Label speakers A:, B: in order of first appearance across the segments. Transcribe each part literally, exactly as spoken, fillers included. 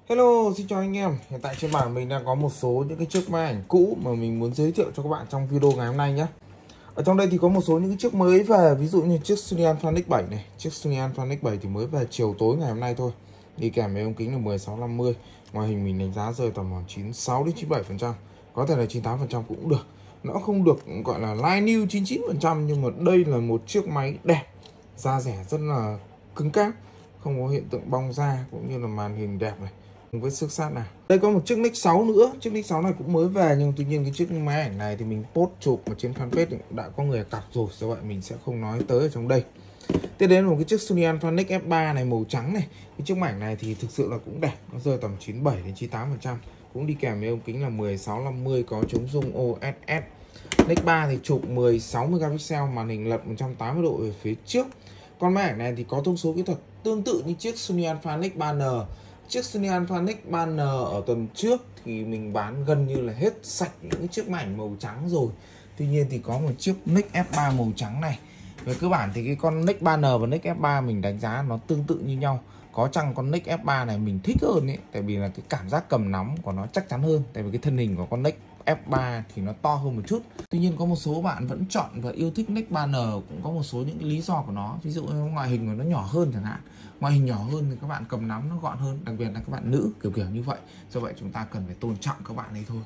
A: Hello, xin chào anh em. Hiện tại trên bảng mình đang có một số những cái chiếc máy ảnh cũ mà mình muốn giới thiệu cho các bạn trong video ngày hôm nay nhé. Ở trong đây thì có một số những cái chiếc mới về, ví dụ như chiếc Sony Alpha X bảy này. Chiếc Sony Alpha X bảy thì mới về chiều tối ngày hôm nay thôi. Đi kèm với ống kính là mười sáu năm mươi. Ngoại hình mình đánh giá rơi tầm khoảng chín mươi sáu đến chín mươi bảy phần trăm. Có thể là chín mươi tám phần trăm cũng được. Nó không được gọi là line new chín mươi chín phần trăm, nhưng mà đây là một chiếc máy đẹp, da rẻ rất là cứng cáp, không có hiện tượng bong da, cũng như là màn hình đẹp này với sức sát nào. Đây có một chiếc Nix sáu nữa. Chiếc Nix sáu này cũng mới về, nhưng tuy nhiên cái chiếc máy ảnh này thì mình post chụp ở trên fanpage đã có người cặp rồi, do vậy mình sẽ không nói tới ở trong đây. Tiếp đến một cái chiếc Sony Alpha X F ba này, màu trắng này. Cái chiếc ảnh này thì thực sự là cũng đẹp, nó rơi tầm chín mươi bảy đến chín mươi tám phần trăm, cũng đi kèm với ống kính là mười sáu năm mươi, có chống rung o ét ét. X ba thì chụp mười sáu megapixel, màn hình lật một trăm tám mươi độ về phía trước. Con máy ảnh này thì có thông số kỹ thuật tương tự như chiếc Sony Alpha X ba N. Chiếc Sony Alpha X ba N ở tuần trước thì mình bán gần như là hết sạch những cái chiếc ảnh màu trắng rồi. Tuy nhiên thì có một chiếc Nix F ba màu trắng này. Về cơ bản thì cái con Nix ba N và Nix F ba mình đánh giá nó tương tự như nhau. Có chăng con Nix F ba này mình thích hơn ấy, tại vì là cái cảm giác cầm nắm của nó chắc chắn hơn. Tại vì cái thân hình của con Nix F ba thì nó to hơn một chút. Tuy nhiên có một số bạn vẫn chọn và yêu thích Nix ba N, cũng có một số những cái lý do của nó. Ví dụ như ngoại hình của nó nhỏ hơn chẳng hạn. Ngoại hình nhỏ hơn thì các bạn cầm nắm nó gọn hơn, đặc biệt là các bạn nữ kiểu kiểu như vậy. Do vậy chúng ta cần phải tôn trọng các bạn ấy thôi.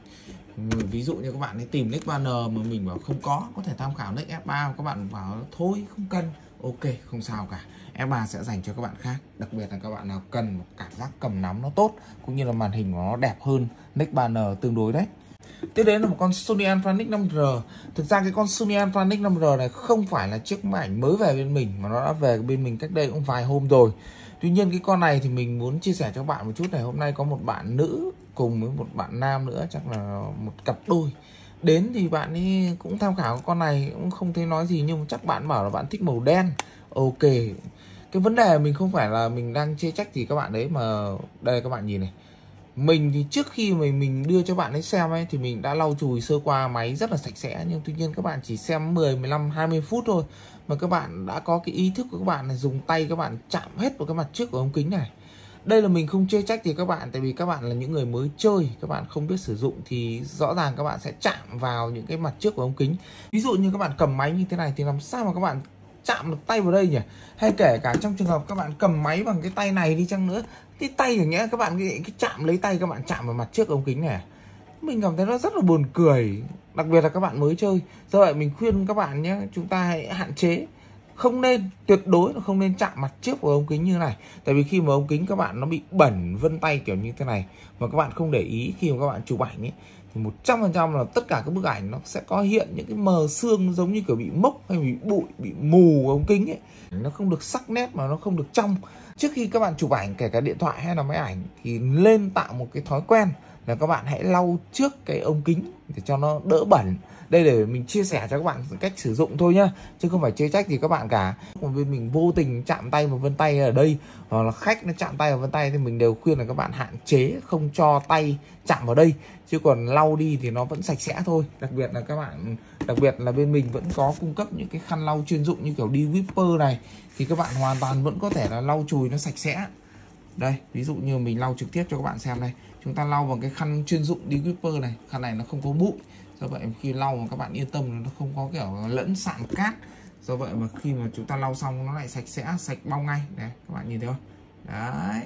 A: Ví dụ như các bạn ấy tìm Nix ba N mà mình bảo không có, có thể tham khảo Nix F ba, các bạn bảo thôi không cần, ok không sao cả. F ba sẽ dành cho các bạn khác, đặc biệt là các bạn nào cần một cảm giác cầm nắm nó tốt, cũng như là màn hình của nó đẹp hơn Nix ba N tương đối đấy. Tiếp đến là một con Sony Alpha X năm R. Thực ra cái con Sony Alpha X năm R này không phải là chiếc máy ảnh mới về bên mình, mà nó đã về bên mình cách đây cũng vài hôm rồi. Tuy nhiên cái con này thì mình muốn chia sẻ cho các bạn một chút này. Hôm nay có một bạn nữ cùng với một bạn nam nữa, chắc là một cặp đôi đến, thì bạn ấy cũng tham khảo con này, cũng không thấy nói gì, nhưng chắc bạn bảo là bạn thích màu đen. Ok, cái vấn đề mình không phải là mình đang chê trách gì các bạn đấy, mà đây các bạn nhìn này. Mình thì trước khi mình mình đưa cho bạn ấy xem ấy thì mình đã lau chùi sơ qua máy rất là sạch sẽ, nhưng tuy nhiên các bạn chỉ xem mười, mười lăm, hai mươi phút thôi mà các bạn đã có cái ý thức của các bạn là dùng tay các bạn chạm hết vào cái mặt trước của ống kính này. Đây là mình không chê trách thì các bạn, tại vì các bạn là những người mới chơi, các bạn không biết sử dụng thì rõ ràng các bạn sẽ chạm vào những cái mặt trước của ống kính. Ví dụ như các bạn cầm máy như thế này thì làm sao mà các bạn chạm được tay vào đây nhỉ? Hay kể cả trong trường hợp các bạn cầm máy bằng cái tay này đi chăng nữa, cái tay của nhẽ các bạn cái, cái chạm lấy tay các bạn chạm vào mặt trước ống kính này, mình cảm thấy nó rất là buồn cười, đặc biệt là các bạn mới chơi. Do vậy mình khuyên các bạn nhé, chúng ta hãy hạn chế, không nên, tuyệt đối là không nên chạm mặt trước vào ống kính như này. Tại vì khi mà ống kính các bạn nó bị bẩn vân tay kiểu như thế này mà các bạn không để ý, khi mà các bạn chụp ảnh ấy thì một trăm phần trăm là tất cả các bức ảnh nó sẽ có hiện những cái mờ xương, giống như kiểu bị mốc hay bị bụi, bị mù ống kính ấy. Nó không được sắc nét mà nó không được trong. Trước khi các bạn chụp ảnh, kể cả điện thoại hay là máy ảnh, thì nên tạo một cái thói quen là các bạn hãy lau trước cái ống kính để cho nó đỡ bẩn. Đây để mình chia sẻ cho các bạn cách sử dụng thôi nhá, chứ không phải chê trách gì các bạn cả. Còn bên mình vô tình chạm tay vào vân tay ở đây, hoặc là khách nó chạm tay vào vân tay, thì mình đều khuyên là các bạn hạn chế không cho tay chạm vào đây, chứ còn lau đi thì nó vẫn sạch sẽ thôi. Đặc biệt là các bạn, đặc biệt là bên mình vẫn có cung cấp những cái khăn lau chuyên dụng như kiểu đi Wipper này, thì các bạn hoàn toàn vẫn có thể là lau chùi nó sạch sẽ. Đây, ví dụ như mình lau trực tiếp cho các bạn xem đây. Chúng ta lau bằng cái khăn chuyên dụng đi Wipper này, khăn này nó không có bụi. Do vậy khi lau mà các bạn yên tâm, nó không có kiểu lẫn sạn cát. Do vậy mà khi mà chúng ta lau xong nó lại sạch sẽ, sạch bong ngay. Đây, các bạn nhìn thấy không? Đấy.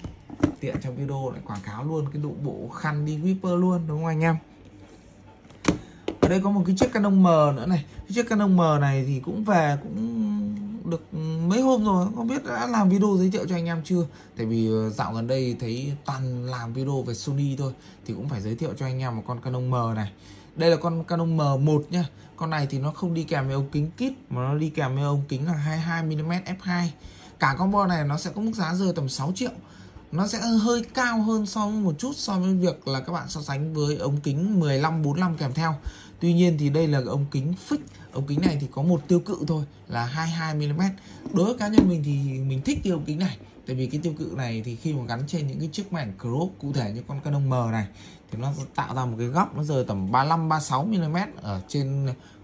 A: Tiện trong video lại quảng cáo luôn cái độ bộ khăn đi Wipper luôn, đúng không anh em? Ở đây có một cái chiếc Canon M nữa này. Cái chiếc Canon M này thì cũng về cũng được mấy hôm rồi, không biết đã làm video giới thiệu cho anh em chưa. Tại vì dạo gần đây thấy toàn làm video về Sony thôi, thì cũng phải giới thiệu cho anh em một con Canon M này. Đây là con Canon M một nhá. Con này thì nó không đi kèm với ống kính kit, mà nó đi kèm với ống kính là hai mươi hai mi li mét f hai. Cả combo này nó sẽ có mức giá rơi tầm sáu triệu. Nó sẽ hơi cao hơn so với một chút so với việc là các bạn so sánh với ống kính mười lăm bốn lăm kèm theo. Tuy nhiên thì đây là ống kính fix. Ống kính này thì có một tiêu cự thôi là hai mươi hai mi li mét. Đối với cá nhân mình thì mình thích cái ống kính này. Tại vì cái tiêu cự này thì khi mà gắn trên những cái chiếc máy ảnh crop cụ thể như con Canon M này thì nó tạo ra một cái góc nó rơi tầm ba mươi lăm ba mươi sáu mi li mét ở trên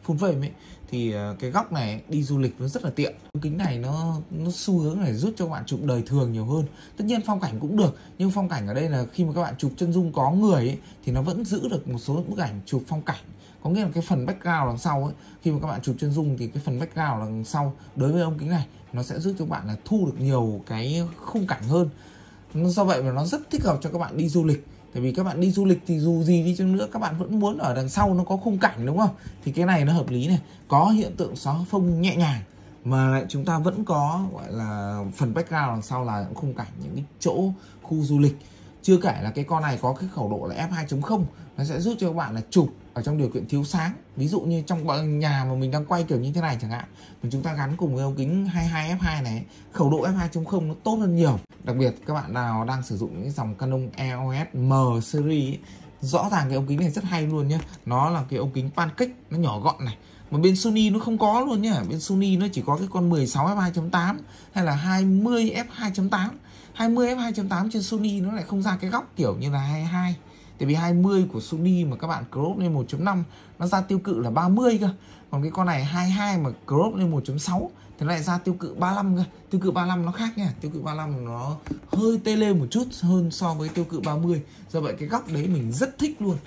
A: full frame ấy thì cái góc này đi du lịch nó rất là tiện. Ống kính này nó nó xu hướng này giúp cho các bạn chụp đời thường nhiều hơn. Tất nhiên phong cảnh cũng được, nhưng phong cảnh ở đây là khi mà các bạn chụp chân dung có người ấy, thì nó vẫn giữ được một số bức ảnh chụp phong cảnh. Có nghĩa là cái phần background đằng sau ấy, khi mà các bạn chụp chân dung thì cái phần background đằng sau đối với ống kính này nó sẽ giúp cho các bạn là thu được nhiều cái khung cảnh hơn. Do vậy mà nó rất thích hợp cho các bạn đi du lịch. Tại vì các bạn đi du lịch thì dù gì đi chăng nữa các bạn vẫn muốn ở đằng sau nó có khung cảnh, đúng không? Thì cái này nó hợp lý này, có hiện tượng xóa phông nhẹ nhàng mà lại chúng ta vẫn có gọi là phần background đằng sau là những khung cảnh, những cái chỗ khu du lịch. Chưa kể là cái con này có cái khẩu độ là ép hai chấm không, nó sẽ giúp cho các bạn là chụp ở trong điều kiện thiếu sáng. Ví dụ như trong nhà mà mình đang quay kiểu như thế này chẳng hạn, mà chúng ta gắn cùng với ống kính hai mươi hai ép hai này, khẩu độ ép hai chấm không nó tốt hơn nhiều. Đặc biệt các bạn nào đang sử dụng những cái dòng Canon e o ét M series ấy, rõ ràng cái ống kính này rất hay luôn nhá. Nó là cái ống kính pancake, nó nhỏ gọn này. Mà bên Sony nó không có luôn nhá. Bên Sony nó chỉ có cái con mười sáu ép hai chấm tám hay là hai mươi ép hai chấm tám. hai mươi ép hai chấm tám trên Sony nó lại không ra cái góc kiểu như là hai mươi hai. Tại vì hai mươi của Sony mà các bạn crop lên một chấm năm nó ra tiêu cự là ba mươi cơ. Còn cái con này hai mươi hai mà crop lên một chấm sáu thì lại ra tiêu cự ba mươi lăm cơ. Tiêu cự ba mươi lăm nó khác nha. Tiêu cự ba mươi lăm nó hơi tê lên một chút hơn so với tiêu cự ba mươi. Do vậy cái góc đấy mình rất thích luôn.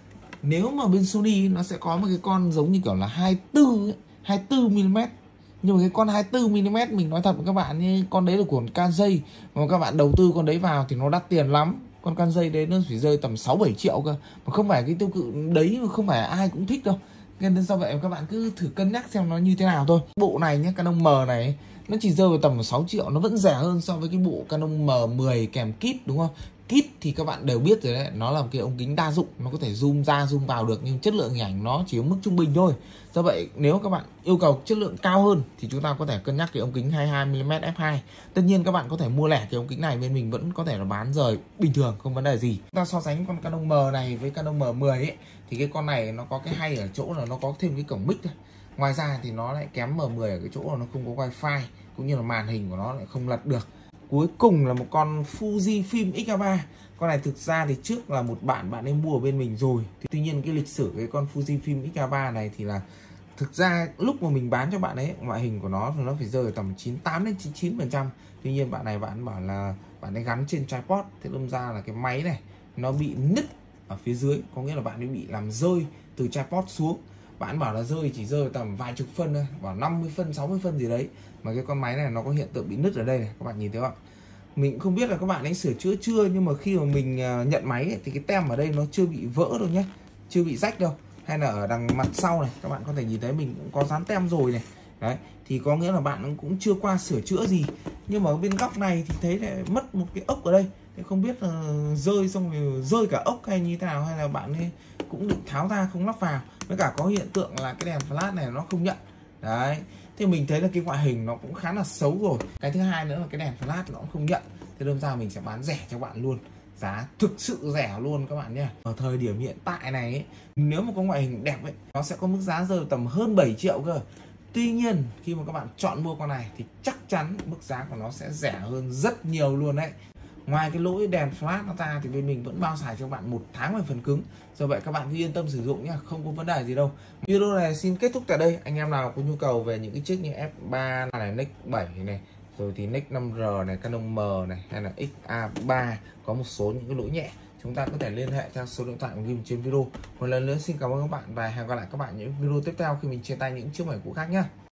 A: Nếu mà bên Sony nó sẽ có một cái con giống như kiểu là hai mươi tư ấy, hai mươi tư mi li mét. Nhưng mà cái con hai mươi tư mi li mét mình nói thật với các bạn như con đấy là của Kanzai, mà các bạn đầu tư con đấy vào thì nó đắt tiền lắm. Con Kanzai đấy nó chỉ rơi tầm sáu bảy triệu cơ, mà không phải cái tiêu cự đấy mà không phải ai cũng thích đâu. Nên do vậy các bạn cứ thử cân nhắc xem nó như thế nào thôi. Bộ này nhé, Canon M này nó chỉ rơi vào tầm sáu triệu, nó vẫn rẻ hơn so với cái bộ Canon M mười kèm kit, đúng không? Kit thì các bạn đều biết rồi đấy, nó là một cái ống kính đa dụng, nó có thể zoom ra zoom vào được, nhưng chất lượng hình ảnh nó chỉ ở mức trung bình thôi. Do vậy nếu các bạn yêu cầu chất lượng cao hơn thì chúng ta có thể cân nhắc cái ống kính hai mươi hai mi li mét ép hai. Tất nhiên các bạn có thể mua lẻ cái ống kính này, bên mình vẫn có thể là bán rời bình thường, không vấn đề gì. Chúng ta so sánh con Canon M này với Canon M mười ấy, thì cái con này nó có cái hay ở chỗ là nó có thêm cái cổng mic thôi. Ngoài ra thì nó lại kém M mười ở cái chỗ là nó không có wifi, cũng như là màn hình của nó lại không lật được. Cuối cùng là một con Fujifilm X A ba. Con này thực ra thì trước là một bạn bạn ấy mua ở bên mình rồi. Tuy nhiên cái lịch sử cái con Fujifilm X A ba này thì là thực ra lúc mà mình bán cho bạn ấy, ngoại hình của nó thì nó phải rơi ở tầm chín mươi tám đến chín mươi chín phần trăm. Tuy nhiên bạn này bạn bảo là bạn ấy gắn trên tripod, thế đâm ra là cái máy này nó bị nứt ở phía dưới, có nghĩa là bạn ấy bị làm rơi từ tripod xuống. Bạn bảo là rơi chỉ rơi tầm vài chục phân thôi, bảo năm mươi phân, sáu mươi phân gì đấy. Mà cái con máy này nó có hiện tượng bị nứt ở đây này, các bạn nhìn thấy không? Mình cũng không biết là các bạn ấy sửa chữa chưa, nhưng mà khi mà mình nhận máy ấy, thì cái tem ở đây nó chưa bị vỡ đâu nhé, chưa bị rách đâu. Hay là ở đằng mặt sau này các bạn có thể nhìn thấy mình cũng có dán tem rồi này. Đấy, thì có nghĩa là bạn cũng chưa qua sửa chữa gì. Nhưng mà ở bên góc này thì thấy là mất một cái ốc ở đây. Thế không biết là rơi xong rồi rơi cả ốc hay như thế nào, hay là bạn ấy cũng định tháo ra không lắp vào. Với cả có hiện tượng là cái đèn flash này nó không nhận. Đấy, thì mình thấy là cái ngoại hình nó cũng khá là xấu rồi. Cái thứ hai nữa là cái đèn flash nó cũng không nhận. Thế đâm ra mình sẽ bán rẻ cho bạn luôn. Giá thực sự rẻ luôn các bạn nhé. Ở thời điểm hiện tại này ấy, nếu mà có ngoại hình đẹp ấy, nó sẽ có mức giá rơi tầm hơn bảy triệu cơ. Tuy nhiên khi mà các bạn chọn mua con này thì chắc chắn mức giá của nó sẽ rẻ hơn rất nhiều luôn đấy. Ngoài cái lỗi đèn flash nó ra thì bên mình vẫn bao xài cho bạn một tháng về phần cứng. Do vậy các bạn cứ yên tâm sử dụng nhé, không có vấn đề gì đâu. Video này xin kết thúc tại đây. Anh em nào có nhu cầu về những cái chiếc như F ba này, Nex bảy này, rồi thì Nex năm R này, Canon M này, hay là X A ba có một số những cái lỗi nhẹ, chúng ta có thể liên hệ theo số điện thoại ghi trên video. Một lần nữa xin cảm ơn các bạn và hẹn gặp lại các bạn những video tiếp theo khi mình chia tay những chiếc máy cũ khác nhé.